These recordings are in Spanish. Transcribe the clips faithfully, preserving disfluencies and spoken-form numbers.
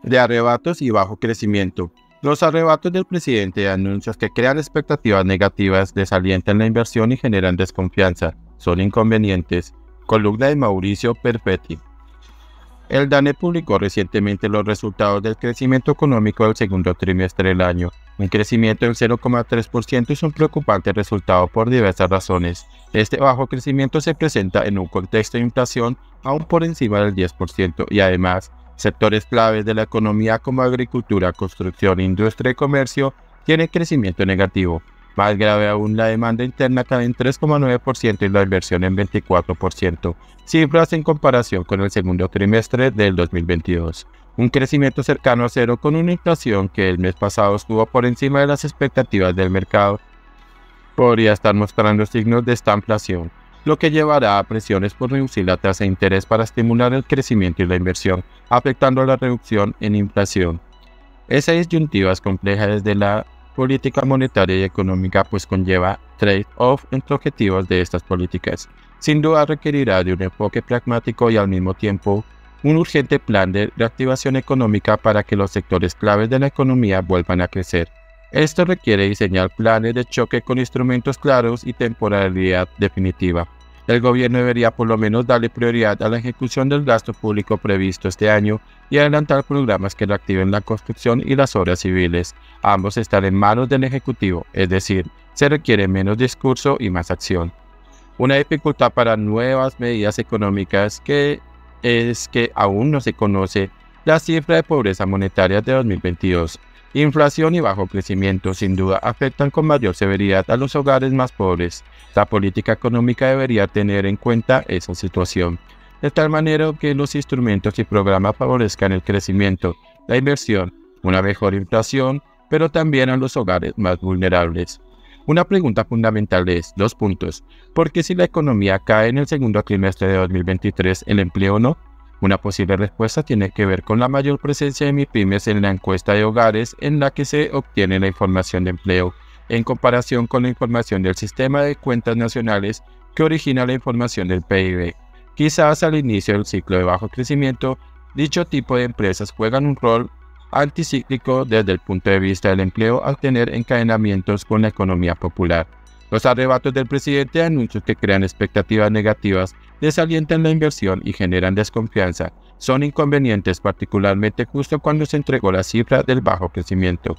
De arrebatos y bajo crecimiento. Los arrebatos del presidente y anuncios que crean expectativas negativas desalientan la inversión y generan desconfianza. Son inconvenientes. Columna de Mauricio Perfetti. El DANE publicó recientemente los resultados del crecimiento económico del segundo trimestre del año. Un crecimiento del cero coma tres por ciento es un preocupante resultado por diversas razones. Este bajo crecimiento se presenta en un contexto de inflación aún por encima del diez por ciento y además, sectores claves de la economía como agricultura, construcción, industria y comercio tienen crecimiento negativo. Más grave aún, la demanda interna cae en tres coma nueve por ciento y la inversión en veinticuatro por ciento, cifras en comparación con el segundo trimestre del dos mil veintidós. Un crecimiento cercano a cero con una inflación que el mes pasado estuvo por encima de las expectativas del mercado. Podría estar mostrando signos de estanflación, lo que llevará a presiones por reducir la tasa de interés para estimular el crecimiento y la inversión, afectando a la reducción en inflación. Esa disyuntiva es compleja desde la política monetaria y económica, pues conlleva trade-off entre objetivos de estas políticas. Sin duda requerirá de un enfoque pragmático y al mismo tiempo un urgente plan de reactivación económica para que los sectores claves de la economía vuelvan a crecer. Esto requiere diseñar planes de choque con instrumentos claros y temporalidad definitiva. El gobierno debería por lo menos darle prioridad a la ejecución del gasto público previsto este año y adelantar programas que reactiven la construcción y las obras civiles. Ambos están en manos del Ejecutivo, es decir, se requiere menos discurso y más acción. Una dificultad para nuevas medidas económicas que es que aún no se conoce la cifra de pobreza monetaria de dos mil veintidós. Inflación y bajo crecimiento sin duda afectan con mayor severidad a los hogares más pobres. La política económica debería tener en cuenta esa situación, de tal manera que los instrumentos y programas favorezcan el crecimiento, la inversión, una mejor inflación, pero también a los hogares más vulnerables. Una pregunta fundamental es, dos puntos, ¿por qué si la economía cae en el segundo trimestre de dos mil veintitrés, el empleo no? Una posible respuesta tiene que ver con la mayor presencia de MIPYMES en la encuesta de hogares en la que se obtiene la información de empleo, en comparación con la información del sistema de cuentas nacionales que origina la información del P I B. Quizás al inicio del ciclo de bajo crecimiento, dicho tipo de empresas juegan un rol anticíclico desde el punto de vista del empleo al tener encadenamientos con la economía popular. Los arrebatos del presidente de anuncios que crean expectativas negativas desalientan la inversión y generan desconfianza. Son inconvenientes particularmente justo cuando se entregó la cifra del bajo crecimiento.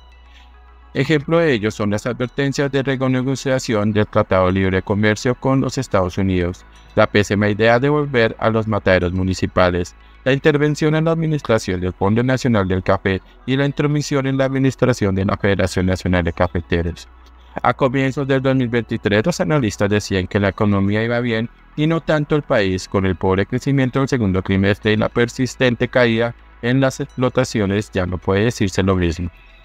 Ejemplo de ello son las advertencias de renegociación del Tratado de Libre Comercio con los Estados Unidos, la pésima idea de volver a los mataderos municipales, la intervención en la administración del Fondo Nacional del Café y la intromisión en la administración de la Federación Nacional de Cafeteros. A comienzos del dos mil veintitrés, los analistas decían que la economía iba bien y no tanto el país, con el pobre crecimiento del segundo trimestre y la persistente caída en las explotaciones ya no puede decirse lo mismo.